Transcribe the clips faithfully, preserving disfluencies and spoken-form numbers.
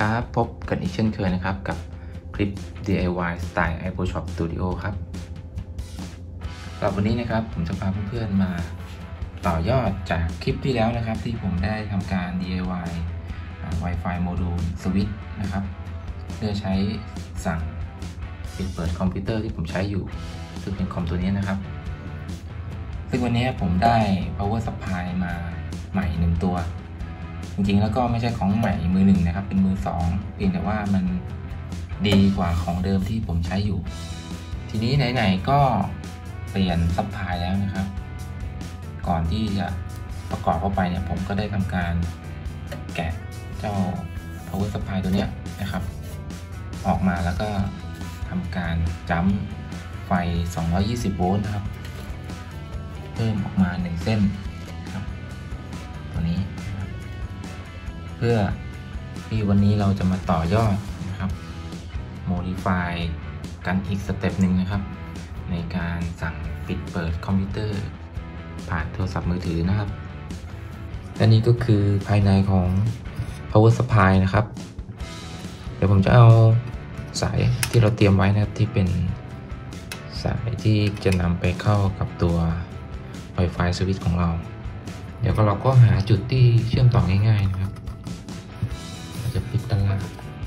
ครับพบกันอีกเช่นเคยนะครับกับคลิป ดี ไอ วาย สไตล์ iPhotoshop Studio ครับสำหรับวันนี้นะครับผมจะพาเพื่อนๆมาต่อยอดจากคลิปที่แล้วนะครับที่ผมได้ทำการ ดี ไอ วาย Wi-Fi Module Switch นะครับเพื่อใช้สั่งปิดเปิดคอมพิวเตอร์ที่ผมใช้อยู่ซึ่งเป็นคอมตัวนี้นะครับซึ่งวันนี้ผมได้ power supply มาใหม่หนึ่งตัวจริงๆแล้วก็ไม่ใช่ของใหม่มือหนึ่งนะครับเป็นมือสองเพียงแต่ว่ามันดีกว่าของเดิมที่ผมใช้อยู่ทีนี้ไหนๆก็เปลี่ยนซัพพลายแล้วนะครับก่อนที่จะประกอบเข้าไปเนี่ยผมก็ได้ทำการแกะเจ้า power supply ตัวเนี้ยนะครับออกมาแล้วก็ทำการจัมป์ไฟสองร้อยยี่สิบโวลต์นะครับเพิ่มออกมาหนึ่งเส้นครับตัวนี้นะครับเพื่อที่วันนี้เราจะมาต่อยอดนะครับ modify กันอีกสเต็ปหนึ่งนะครับในการสั่งปิดเปิดคอมพิวเตอร์ผ่านโทรศัพท์มือถือนะครับและนี่ก็คือภายในของ power supply นะครับเดี๋ยวผมจะเอาสายที่เราเตรียมไว้นะครับที่เป็นสายที่จะนำไปเข้ากับตัว Wi-Fi switch ของเราเดี๋ยวก็เราก็หาจุดที่เชื่อมต่อง่ายๆนะครับเราจะปิดด้านล่าง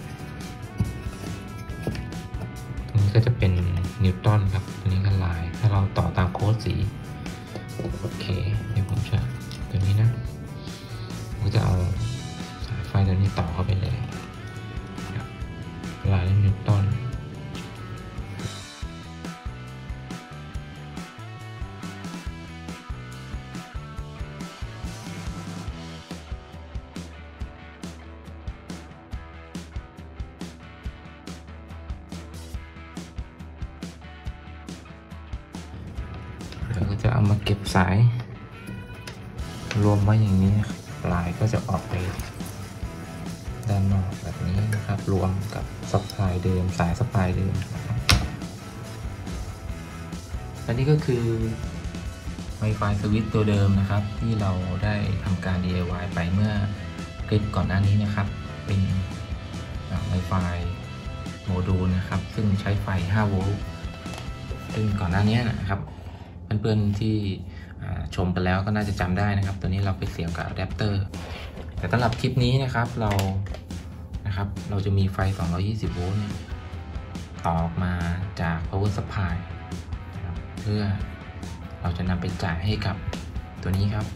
ตรงนี้ก็จะเป็นนิวตันครับตัวนี้ก็ลายถ้าเราต่อตามโค้ดสีโอเคเดี๋ยวผมจะตัวนี้นะผมก็จะเอาสายไฟตัวนี้ต่อเข้าไปเลยลายนิวตันเราก็จะเอามาเก็บสายรวมไว้อย่างนี้นะครับลายก็จะออกไปด้านนอกแบบนี้นะครับรวมกับซัพพลายเดิมสายซัพพลายเดิมนะครับและนี่ก็คือ Wi-Fi Switch ตัวเดิมนะครับที่เราได้ทำการ ดี ไอ วาย ไปเมื่อคลิปก่อนหน้านี้นะครับเป็น Wi-Fi โมดูลนะครับซึ่งใช้ไฟห้าโวลต์ซึ่งก่อนหน้านี้นะครับเพื่อนๆที่ชมไปแล้วก็น่าจะจำได้นะครับตัวนี้เราไปเสียบกับอะแดปเตอร์แต่สำหรับคลิปนี้นะครับเรานะครับเราจะมีไฟสองร้อยยี่สิบโวลต์ต่อออกมาจาก power supply นะครับเพื่อเราจะนำไปจ่ายให้กับตัวนี้ครับ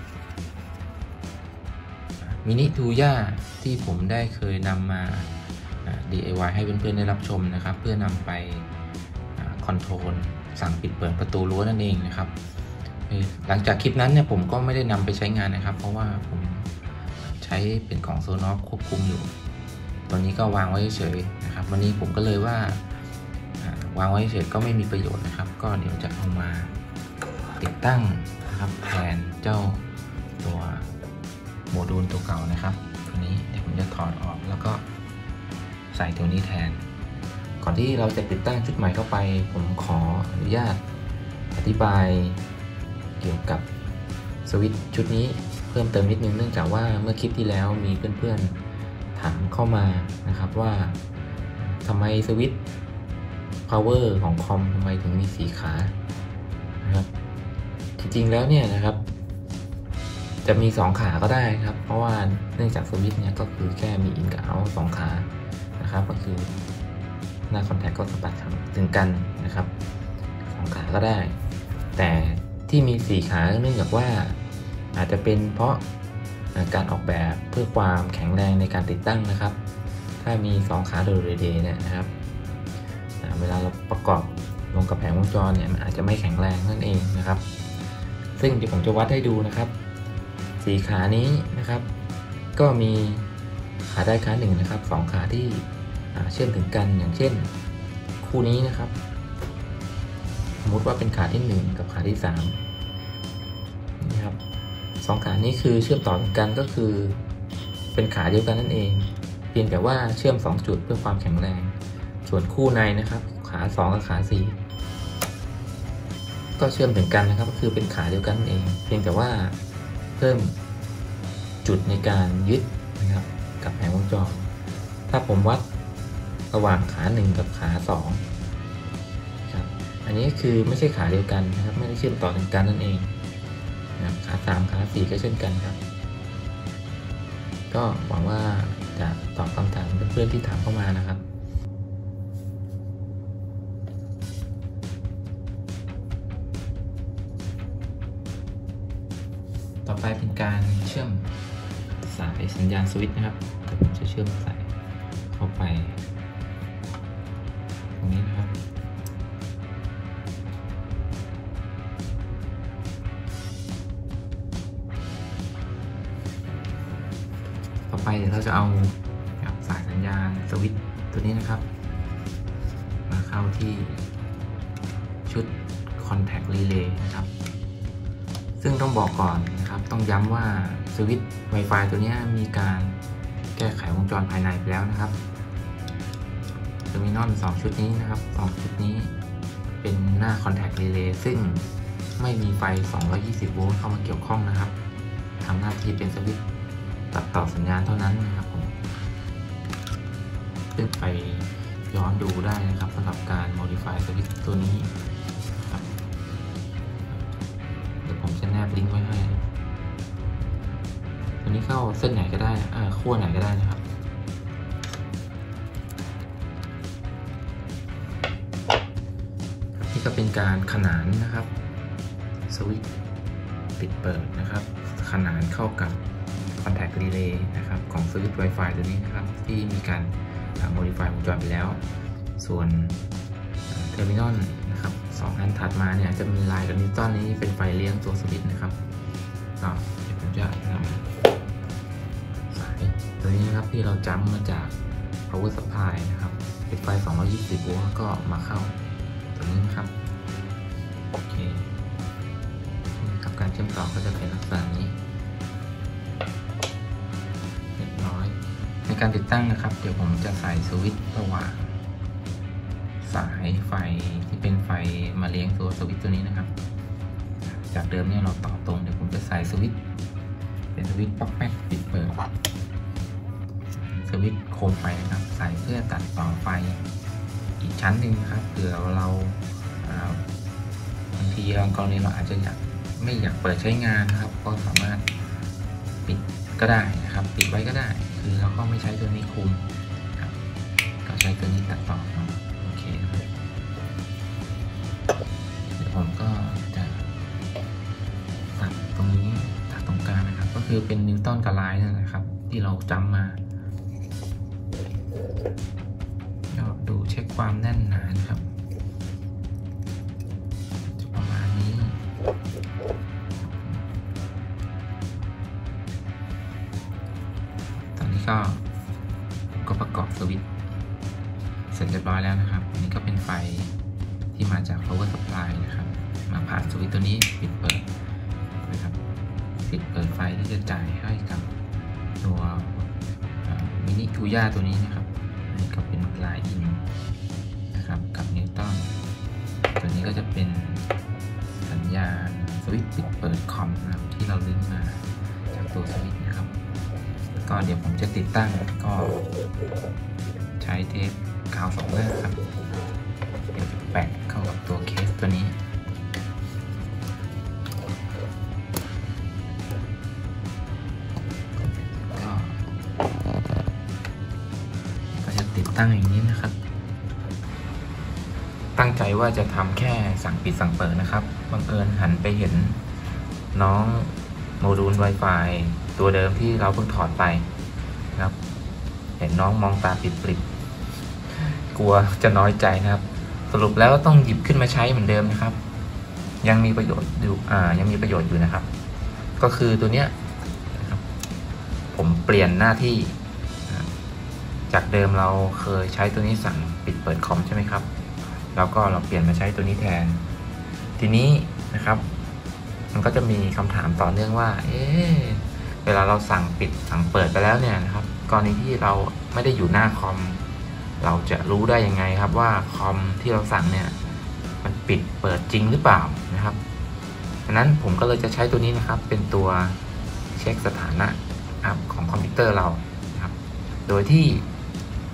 มินิทูย่าที่ผมได้เคยนำมา ดี ไอ วาย ให้เพื่อนๆได้รับชมนะครับเพื่อนำไปคอนโทรลสั่งปิดเปิดประตูรั้วนั่นเองนะครับหลังจากคลิปนั้นเนี่ยผมก็ไม่ได้นำไปใช้งานนะครับเพราะว่าผมใช้เป็นของโซนอฟควบคุมอยู่ตัวนี้ก็วางไว้เฉยนะครับวันนี้ผมก็เลยว่าวางไว้เฉยก็ไม่มีประโยชน์นะครับก็เดี๋ยวจะเอามาติดตั้งนะครับแทนเจ้าตัวโมดูลตัวเก่านะครับตัวนี้เดี๋ยวผมจะถอดออกแล้วก็ใส่ตัวนี้แทนก่อนที่เราจะติดตั้งชุดใหม่เข้าไปผมขออนุญาตอธิบายเกี่ยวกับสวิตช์ชุดนี้เพิ่มเติมนิดนึงเนื่องจากว่าเมื่อคลิปที่แล้วมีเพื่อนๆถามเข้ามานะครับว่าทำไมสวิตช์ power ของคอมทำไมถึงมีสีขานะครับจริงๆแล้วเนี่ยนะครับจะมีสองขาก็ได้ครับเพราะว่าเนื่องจากสวิตช์เนี่ยก็คือแค่มี in กับ out สองขานะครับก็คือหน้าคอนแทคก็สัมผัสถึงกันนะครับสองขาก็ได้แต่ที่มีสี่ขาเนื่องจากว่าอาจจะเป็นเพราะการออกแบบเพื่อความแข็งแรงในการติดตั้งนะครับถ้ามีสองขาโดยเดย์เนี่ยนะครับเวลาเราประกอบลงกับแผงวงจรเนี่ยมันอาจจะไม่แข็งแรงนั่นเองนะครับซึ่งเดี๋ยวผมจะวัดให้ดูนะครับสี่ขานี้นะครับก็มีขาได้ขาหนึ่งนะครับสองขาที่เชื่อมถึงกันอย่างเช่นคู่นี้นะครับสมมติว่าเป็นขาที่หนึ่งกับขาที่สามนะครับสองขานี้คือเชื่อมต่อกันก็คือเป็นขาเดียวกันนั่นเองเพียงแต่ว่าเชื่อมสองจุดเพื่อความแข็งแรงส่วนคู่ในนะครับขาสองกับขาสี่ก็เชื่อมถึงกันนะครับก็คือเป็นขาเดียวกันนั่นเองเพียงแต่ว่าเพิ่มจุดในการยึดนะครับกับแผงวงจรถ้าผมวัดระหว่างขาหนึ่งกับขาสองครับอันนี้คือไม่ใช่ขาเดียวกันนะครับไม่ได้เชื่อมต่อถึงกันนั่นเองนะครับขาสามขาสี่ก็เช่นกันครับก็หวังว่าจะตอบคำถามเพื่อนๆที่ถามเข้ามานะครับต่อไปเป็นการเชื่อมสายสัญญาณสวิตช์นะครับผมจะเชื่อมสายเข้าไปตรงนี้นะครับต่อไปเดี๋ยวเราจะเอาสายสัญญาณสวิตช์ตัวนี้นะครับมาเข้าที่ชุด Contact Relay นะครับซึ่งต้องบอกก่อนนะครับต้องย้ำว่าสวิตช์ Wi-Fi ตัวนี้มีการแก้ไขวงจรภายในไปแล้วนะครับเทอร์มินอลสองชุดนี้นะครับสองชุดนี้เป็นหน้า Contact Relay ซึ่งไม่มีไฟสองร้อยยี่สิบโวลต์เข้ามาเกี่ยวข้องนะครับทำหน้าที่เป็นสวิตช์ตัดต่อสัญญาณเท่านั้นนะครับผมซึ่งไปย้อนดูได้นะครับสำหรับการ modify สวิตช์ตัวนี้ครับเดี๋ยวผมจะแนบลิงก์ไว้ให้ตัวนี้เข้าเส้นไหนก็ได้อ่าขั้วไหนก็ได้นะครับนี่ก็เป็นการขนานนะครับสวิตช์ปิดเปิดนะครับขนานเข้ากับ Contact Relay นะครับของสวิตช์ Wi-Fi ตัวนี้นะครับที่มีการ modify วงจรไปแล้วส่วนเทอร์มินอลนะครับสองอันถัดมาเนี่ยจะมีลายกับนิวตันนี้เป็นไฟเลี้ยงตัวสวิตช์นะครับก็เดี๋ยวผมจะนำสายตัวนี้นะครับที่เราจัมป์มาจาก power supply นะครับเป็นไฟสองร้อยยี่สิบโวลต์ก็มาเข้าตัวนี้นะครับโอเคนี่ครับการเชื่อมต่อก็จะเป็นลักษณะนี้เรียบร้อยในการติดตั้งนะครับเดี๋ยวผมจะใส่สวิตช์ระหว่างสายไฟที่เป็นไฟมาเลี้ยงตัวสวิตช์ตัวนี้นะครับจากเดิมเนี่ยเราต่อตรงเดี๋ยวผมจะใส่สวิตช์เป็นสวิตช์ป๊อกแป๊กปิดเปิดสวิตช์โคมไฟนะครับใส่เพื่อตัดต่อไฟอีกชั้นหนึ่งนะครับเผื่อเราบางทีบางกรณีเราอาจจะอยากไม่อยากเปิดใช้งานนะครับก็สามารถปิดก็ได้นะครับปิดไว้ก็ได้คือเราก็ไม่ใช้ตัวนี้คุมครับก็ใช้ตัวนี้ตัดต่อเนาะโอเคครับเดี๋ยวผมก็จะตัดตรงนี้ตัดตรงกลางนะครับก็คือเป็นนิวตันกับไลน์นั่นแหละครับที่เราจำมาดูเช็คความแน่นหนานะครับจะประมาณนี้ตอนนี้ก็ก็ประกอบสวิตช์เสร็จเรียบร้อยแล้วนะครับอันนี้ก็เป็นไฟที่มาจาก power supply นะครับมาผ่านสวิตช์ตัวนี้ปิดเปิดนะครับปิดเปิดไฟที่จะจ่ายให้กับตัวมินิทูย่าตัวนี้นะครับนี่ก็เป็นลายอินนะครับกับนิวตันตัวนี้ก็จะเป็นสัญญาณสวิตช์ปิดเปิดคอมนะครับที่เราลิงก์มาจากตัวสวิตช์นะครับก็เดี๋ยวผมจะติดตั้งก็ใช้เทปกาวสองหน้าครับเดี๋ยวจะแปะเข้ากับตัวเคสตัวนี้ตั้งอย่างนี้นะครับตั้งใจว่าจะทำแค่สั่งปิดสั่งเปิดนะครับบังเอิญหันไปเห็นน้องโมดูล Wi-Fi ตัวเดิมที่เราเพิ่งถอดไปนะครับเห็นน้องมองตาปิดปริบกลัวจะน้อยใจนะครับสรุปแล้วต้องหยิบขึ้นมาใช้เหมือนเดิมนะครับยังมีประโยชน์อยู่อ่ายังมีประโยชน์อยู่นะครับก็คือตัวเนี้ยนะครับผมเปลี่ยนหน้าที่จากเดิมเราเคยใช้ตัวนี้สั่งปิดเปิดคอมใช่ไหมครับแล้วก็เราเปลี่ยนมาใช้ตัวนี้แทนทีนี้นะครับมันก็จะมีคำถามต่อเนื่องว่าเอ๊ะเวลาเราสั่งปิดสั่งเปิดไปแล้วเนี่ยนะครับกรณีที่เราไม่ได้อยู่หน้าคอมเราจะรู้ได้ยังไงครับว่าคอมที่เราสั่งเนี่ยมันปิดเปิดจริงหรือเปล่านะครับดังนั้นผมก็เลยจะใช้ตัวนี้นะครับเป็นตัวเช็คสถานะของคอมพิวเตอร์เรานะครับโดยที่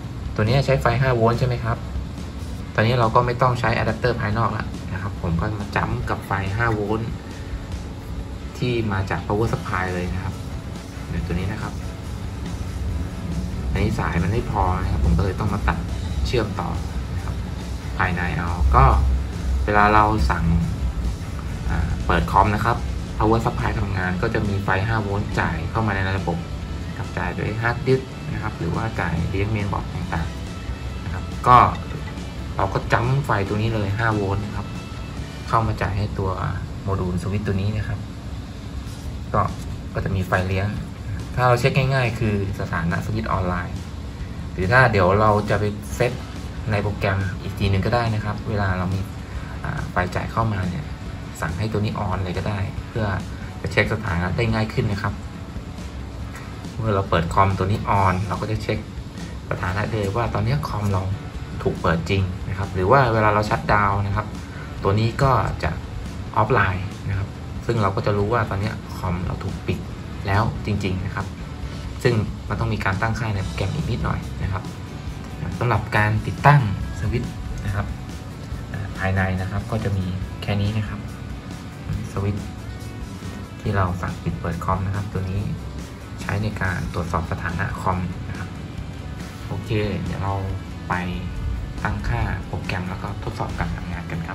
ตัวนี้ใช้ไฟห้าโวลต์ใช่ไหมครับตอนนี้เราก็ไม่ต้องใช้อะแดปเตอร์ภายนอกแล้วนะครับผมก็มาจั๊มกับไฟห้าโวลต์ที่มาจาก power supply เลยนะครับเดี๋ยวตัวนี้นะครับอันนี้สายมันไม่พอนะครับผมก็เลยต้องมาตัดเชื่อมต่อนะครับภายในเอาก็เวลาเราสั่งเปิดคอมนะครับ power supply ทำงานก็จะมีไฟห้าโวลต์จ่ายเข้ามาในระบบกับจ่ายโดยฮาร์ดดิสก์นะครับหรือว่าจ่ายเลี้ยงเมนบอร์ดต่างๆนะครับก็เราก็จั๊มไฟตัวนี้เลยห้าโวลต์ครับเข้ามาจ่ายให้ตัวโมดูลสวิตช์ตัวนี้นะครับก็ก็จะมีไฟเลี้ยงถ้าเราเช็คง่ายๆคือสถานะสวิตช์ออนไลน์หรือถ้าเดี๋ยวเราจะไปเซตในโปรแกรมอีกทีหนึ่งก็ได้นะครับเวลาเรามีไฟจ่ายเข้ามาเนี่ยสั่งให้ตัวนี้ออนเลยก็ได้เพื่อจะเช็คสถานะได้ง่ายขึ้นนะครับเมื่อเราเปิดคอมตัวนี้ออนเราก็จะเช็คสถานะเลยว่าตอนนี้คอมเราถูกเปิดจริงนะครับหรือว่าเวลาเราชัตดาวน์นะครับตัวนี้ก็จะออฟไลน์นะครับซึ่งเราก็จะรู้ว่าตอนนี้คอมเราถูกปิดแล้วจริงๆนะครับซึ่งมันต้องมีการตั้งค่าในโปรแกรมอีกนิดหน่อยนะครับสำหรับการติดตั้งสวิตช์นะครับภายในนะครับก็จะมีแค่นี้นะครับสวิตช์ที่เราสั่งปิดเปิดคอมนะครับตัวนี้ใช้ในการตรวจสอบสถานะคอมนะครับโอเคเดี๋ยวเราไปตั้งค่าโปรแกรมแล้วก็ทดสอบการทำงานกันครับ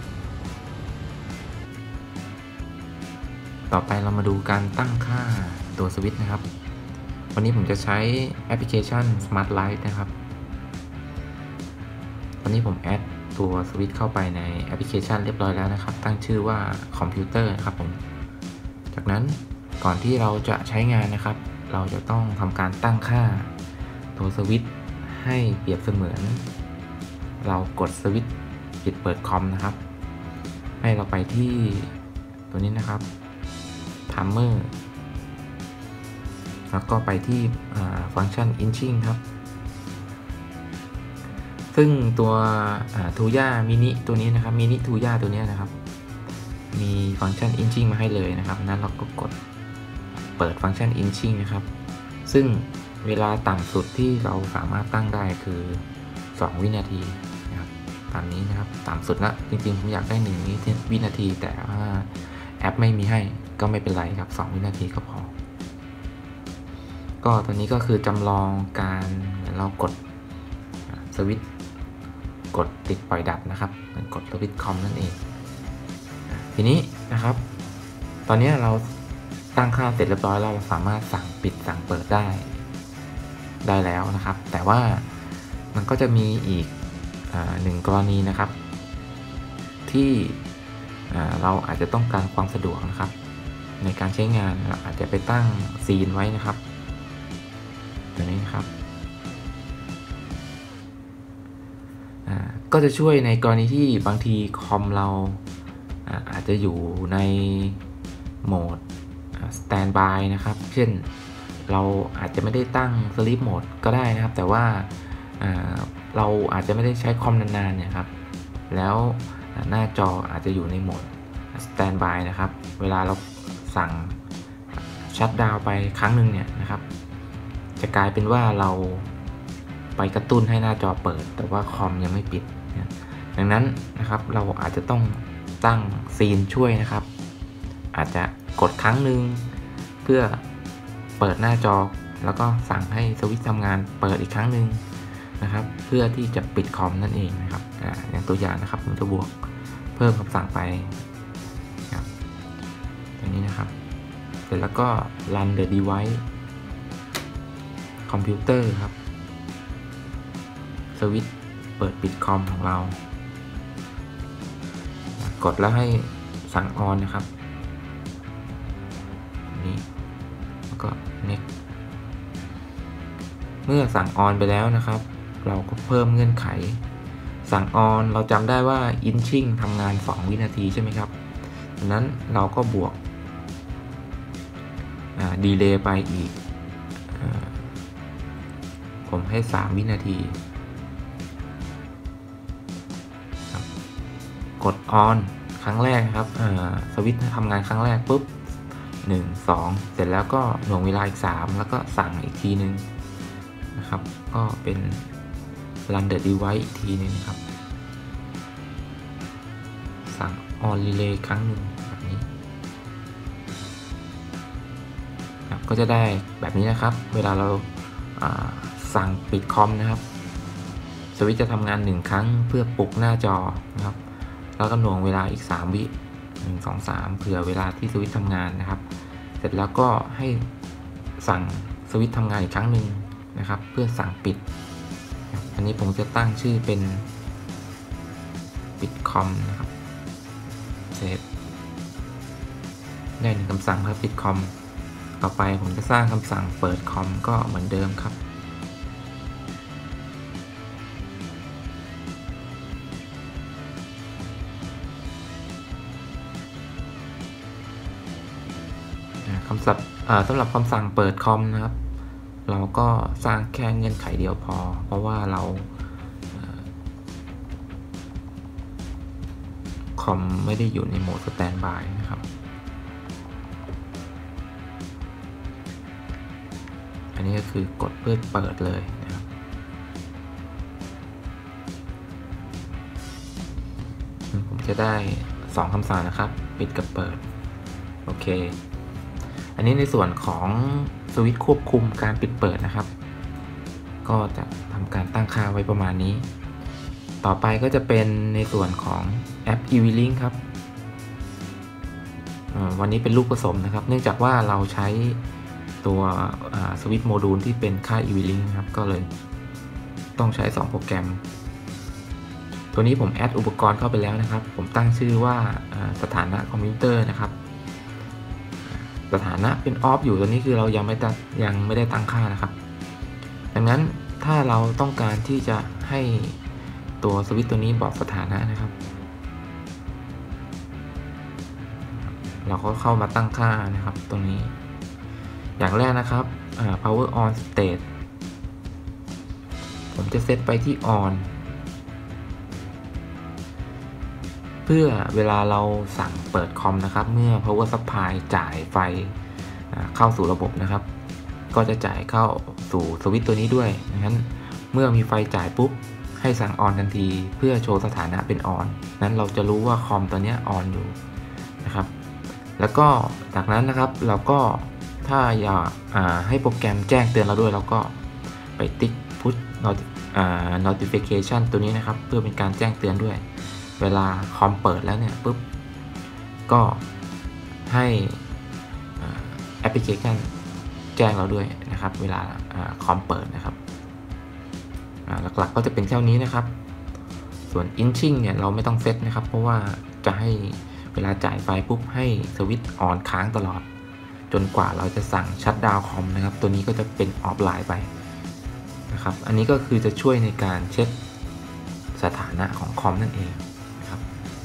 ต่อไปเรามาดูการตั้งค่าตัวสวิตช์นะครับวันนี้ผมจะใช้แอปพลิเคชัน Smart Light นะครับวันนี้ผมแอดตัวสวิตช์เข้าไปในแอปพลิเคชันเรียบร้อยแล้วนะครับตั้งชื่อว่าคอมพิวเตอร์ครับผมจากนั้นก่อนที่เราจะใช้งานนะครับเราจะต้องทำการตั้งค่าตัวสวิตช์ให้เปรียบเสมือนเรากดสวิตช์ปิดเปิดคอมนะครับให้เราไปที่ตัวนี้นะครับTimer แล้วก็ไปที่ฟังก์ชัน Inching ครับซึ่งตัวทูย่ามินิตัวนี้นะครับมินิทูย่าตัวนี้นะครับมีฟังก์ชัน Inching มาให้เลยนะครับนั้นเราก็กดเปิดฟังก์ชัน Inching นะครับซึ่งเวลาต่ำสุดที่เราสามารถตั้งได้คือสองวินาทีนะครับตามนี้นะครับต่ำสุดละจริงๆผมอยากได้หนึ่งวินาทีแต่ว่าแอปไม่มีให้ก็ไม่เป็นไรครับสองวินาทีก็พอก็ตัวนี้ก็คือจำลองการเรากดสวิตช์กดติดปล่อยดับนะครับเหมือนกดสวิตช์คอมนั่นเองทีนี้นะครับตอนนี้เราตั้งค่าเสร็จเรียบร้อยแล้วเราสามารถสั่งปิดสั่งเปิดได้ได้แล้วนะครับแต่ว่ามันก็จะมีอีกหนึ่งกรณีนะครับที่เราอาจจะต้องการความสะดวกนะครับในการใช้งานเราอาจจะไปตั้งซีนไว้นะครับตัวนี้นะครับก็จะช่วยในกรณีที่บางทีคอมเราอาจจะอยู่ในโหมด Standby นะครับเช่นเราอาจจะไม่ได้ตั้ง Sleep Mode ก็ได้นะครับแต่ว่าเราอาจจะไม่ได้ใช้คอมนานๆเนี่ยครับแล้วหน้าจออาจจะอยู่ในโหมด Standby นะครับเวลาเราสั่งชัตดาวน์ไปครั้งหนึ่งเนี่ยนะครับจะกลายเป็นว่าเราไปกระตุ้นให้หน้าจอเปิดแต่ว่าคอมยังไม่ปิดนะดังนั้นนะครับเราอาจจะต้องตั้งซีนช่วยนะครับอาจจะกดครั้งหนึ่งเพื่อเปิดหน้าจอแล้วก็สั่งให้สวิตช์ทำงานเปิดอีกครั้งหนึ่งนะครับเพื่อที่จะปิดคอมนั่นเองนะครับ อ, อย่างตัวอย่างนะครับผมจะบวกเพิ่มคำสั่งไปครับอย่างนี้นะครับเสร็จแล้วก็ run the device คอมพิวเตอร์ครับสวิตช์เปิดปิดคอมของเรากดแล้วให้สั่งออนนะครับนี่แล้วก็ next เมื่อสั่งออนไปแล้วนะครับเราก็เพิ่มเงื่อนไขสั่งออนเราจำได้ว่า Inching ทำงานสองวินาทีใช่ไหมครับดังนั้นเราก็บวกดีเลย์ไปอีกผมให้สามวินาทีกดออนครั้งแรกครับสวิตช์ทำงานครั้งแรกปุ๊บหนึ่ง สองเสร็จแล้วก็หน่วงเวลาอีกสามแล้วก็สั่งอีกทีนึงนะครับก็เป็น run the device อีกทีนึงนะครับสั่ง on relay ครั้งหนึ่งแบบนี้ก็จะได้แบบนี้นะครับเวลาเราสั่งปิดคอมนะครับสวิตช์จะทำงานหนึ่งครั้งเพื่อปลุกหน้าจอนะครับแล้วก็หน่วงเวลาอีกสามวิหนึ่ง สอง สามเผื่อเวลาที่สวิตช์ทำงานนะครับเสร็จแล้วก็ให้สั่งสวิตช์ทำงานอีกครั้งหนึ่งนะครับเพื่อสั่งปิดอันนี้ผมจะตั้งชื่อเป็นปิดคอมนะครับเซฟได้หนึ่งคำสั่งครับปิดคอมต่อไปผมจะสร้างคำสั่งเปิดคอมก็เหมือนเดิมครับคำสั่งสำหรับคำสั่งเปิดคอมนะครับเราก็สร้างแค่เงื่อนไขเดียวพอเพราะว่าเราคอมไม่ได้อยู่ในโหมดสแตนด์บายนะครับอันนี้ก็คือกดเพื่อเปิดเลยนะครับผมจะได้สองคำสั่งนะครับปิดกับเปิดโอเคอันนี้ในส่วนของสวิตช์ควบคุมการปิดเปิดนะครับก็จะทำการตั้งค่าไว้ประมาณนี้ต่อไปก็จะเป็นในส่วนของแอป อี วี ลิงก์ ครับวันนี้เป็นลูกผสมนะครับเนื่องจากว่าเราใช้ตัวสวิตช์โมดูลที่เป็นค่า อี วี ลิงก์ ครับก็เลยต้องใช้สองโปรแกรมตัวนี้ผมแอดอุปกรณ์เข้าไปแล้วนะครับผมตั้งชื่อว่าสถานะคอมพิวเตอร์นะครับสถานะเป็นออฟอยู่ตัวนี้คือเรายังไม่ตั้งยังไม่ได้ตั้งค่านะครับดังนั้นถ้าเราต้องการที่จะให้ตัวสวิตช์ตัวนี้บอกสถานะนะครับเราก็เข้ามาตั้งค่านะครับตรงนี้อย่างแรกนะครับ power on state ผมจะเซตไปที่ on เพื่อเวลาเราสั่งเปิดคอมนะครับเมื่อ power supply จ่ายไฟเข้าสู่ระบบนะครับก็จะจ่ายเข้าสู่สวิตช์ตัวนี้ด้วยดังนั้นเมื่อมีไฟจ่ายปุ๊บให้สั่ง on ทันทีเพื่อโชว์สถานะเป็น on นั้นเราจะรู้ว่าคอมตัวนี้ on อยู่นะครับแล้วก็จากนั้นนะครับเราก็ถ้าอยากให้โปรแกรมแจ้งเตือนเราด้วยเราก็ไปติ๊ก push notification ตัวนี้นะครับเพื่อเป็นการแจ้งเตือนด้วยเวลาคอมเปิดแล้วเนี่ยปุ๊บก็ให้แอปพลิเคชันแจ้งเราด้วยนะครับเวลาคอมเปิดนะครับหลักๆก็จะเป็นเท่านี้นะครับส่วน inching เนี่ยเราไม่ต้องเซตนะครับเพราะว่าจะให้เวลาจ่ายไฟปุ๊บให้สวิตช์ออนค้างตลอดจนกว่าเราจะสั่งชัตดาวน์คอมนะครับตัวนี้ก็จะเป็นออฟไลน์ไปนะครับอันนี้ก็คือจะช่วยในการเช็คสถานะของคอมนั่นเองนะครับ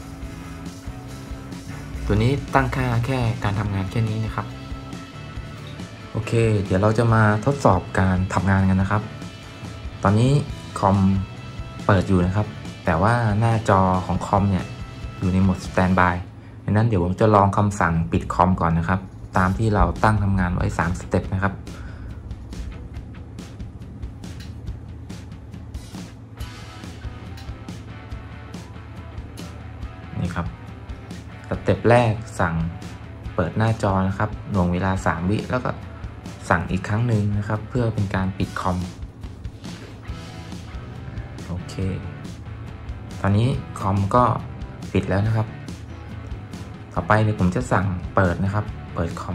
ตัวนี้ตั้งค่าแค่การทำงานแค่นี้นะครับโอเคเดี๋ยวเราจะมาทดสอบการทำงานกันนะครับตอนนี้คอมเปิดอยู่นะครับแต่ว่าหน้าจอของคอมเนี่ยอยู่ในโหมดสแตนด์บายดังนั้นเดี๋ยวผมจะลองคำสั่งปิดคอมก่อนนะครับตามที่เราตั้งทำงานไว้สามสเต็ปนะครับนี่ครับสเต็ปแรกสั่งเปิดหน้าจอนะครับหน่วงเวลาสามวิแล้วก็สั่งอีกครั้งหนึ่งนะครับเพื่อเป็นการปิดคอมโอเคตอนนี้คอมก็ปิดแล้วนะครับต่อไปเนี่ยผมจะสั่งเปิดนะครับเปิดคอม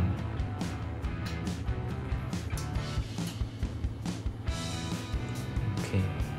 โอเค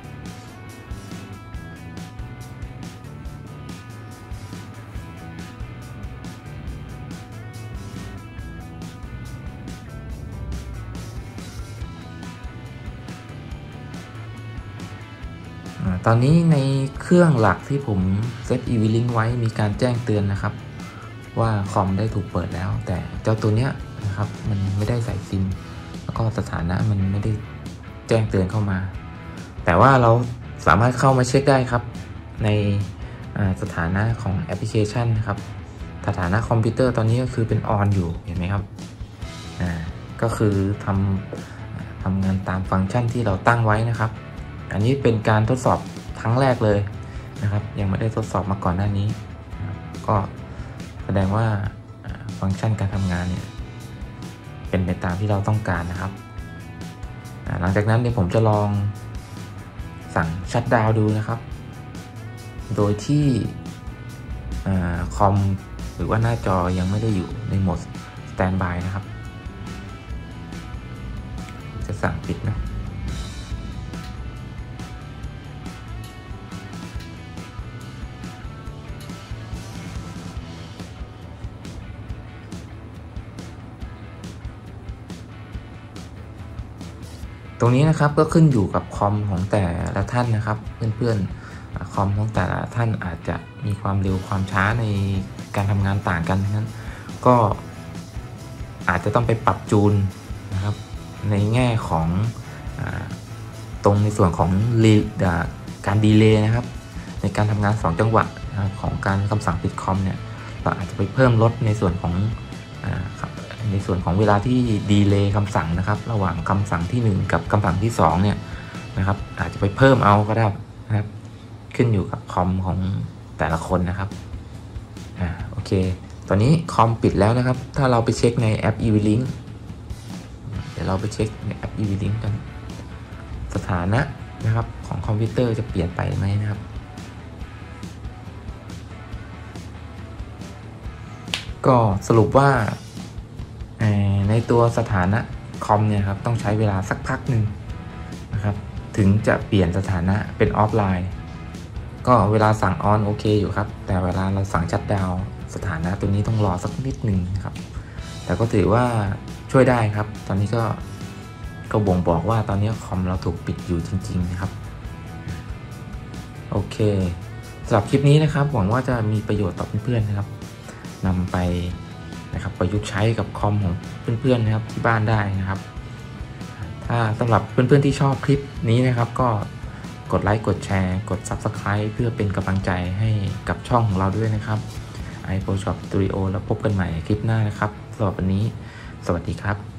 ตอนนี้ในเครื่องหลักที่ผมเซต อี วี ลิงก์ ไว้มีการแจ้งเตือนนะครับว่าคอมได้ถูกเปิดแล้วแต่เจ้าตัวเนี้ยนะครับมันไม่ได้ใส่ซิมแล้วก็สถานะมันไม่ได้แจ้งเตือนเข้ามาแต่ว่าเราสามารถเข้ามาเช็คได้ครับในสถานะของแอปพลิเคชันนะครับสถานะคอมพิวเตอร์ตอนนี้ก็คือเป็นออนอยู่เห็นไหมครับอ่าก็คือทำทำงานตามฟังก์ชันที่เราตั้งไว้นะครับอันนี้เป็นการทดสอบครั้งแรกเลยนะครับยังไม่ได้ทดสอบมาก่อนหน้านี้นะครับก็แสดงว่าฟังก์ชันการทำงานเนี่ยเป็นไปตามที่เราต้องการนะครับหลังจากนั้นเนี่ยผมจะลองสั่งชัตดาวน์ดูนะครับโดยที่คอมหรือว่าหน้าจอยังไม่ได้อยู่ในโหมดสแตนด์บายนะครับจะสั่งปิดนะตรงนี้นะครับก็ขึ้นอยู่กับคอมของแต่ละท่านนะครับเพื่อนๆคอมของแต่ละท่านอาจจะมีความเร็วความช้าในการทำงานต่างกันนั้นก็อาจจะต้องไปปรับจูนนะครับในแง่ของตรงในส่วนของการดีเลย์นะครับในการทำงานสองจังหวะของการคำสั่งปิดคอมเนี่ยเราอาจจะไปเพิ่มลดในส่วนของในส่วนของเวลาที่ดีเลย์คำสั่งนะครับระหว่างคำสั่งที่หนึ่งกับคำสั่งที่สองเนี่ยนะครับอาจจะไปเพิ่มเอาก็ได้นะครับขึ้นอยู่กับคอมของแต่ละคนนะครับอ่าโอเคตอนนี้คอมปิดแล้วนะครับถ้าเราไปเช็คในแอป อีวี-Link เดี๋ยวเราไปเช็คในแอป อีวี-Link กันสถานะนะครับของคอมพิวเตอร์จะเปลี่ยนไปไหมนะครับก็สรุปว่าในตัวสถานะคอมเนี่ยครับต้องใช้เวลาสักพักหนึ่งนะครับถึงจะเปลี่ยนสถานะเป็นออฟไลน์ก็เวลาสั่งออนโอเคอยู่ครับแต่เวลาเราสั่งชัตดาวน์สถานะตัวนี้ต้องรอสักนิดหนึ่งนะครับแต่ก็ถือว่าช่วยได้ครับตอนนี้ก็ก็บ่งบอกว่าตอนนี้คอมเราถูกปิดอยู่จริงๆนะครับโอเคสำหรับคลิปนี้นะครับหวังว่าจะมีประโยชน์ต่อเพื่อนๆนะครับนำไปนะครับประยุกต์ใช้กับคอมของเพื่อนๆนะครับที่บ้านได้นะครับถ้าสำหรับเพื่อนๆที่ชอบคลิปนี้นะครับก็กดไลค์กดแชร์กด ซับสไครบ์ เพื่อเป็นกำลังใจให้กับช่องของเราด้วยนะครับ iProShop Studio แล้วพบกันใหม่คลิปหน้านะครับสำหรับวันนี้สวัสดีครับ